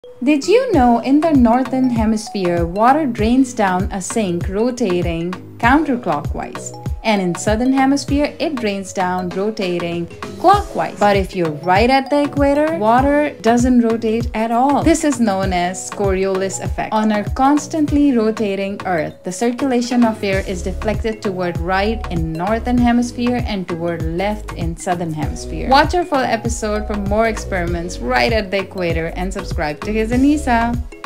Did you know in the northern hemisphere, water drains down a sink rotating counterclockwise, and in southern hemisphere, it drains down rotating clockwise. But if you're right at the equator, water doesn't rotate at all. This is known as Coriolis effect. On our constantly rotating Earth, the circulation of air is deflected toward right in northern hemisphere and toward left in southern hemisphere. Watch our full episode for more experiments right at the equator and subscribe to His Anissa.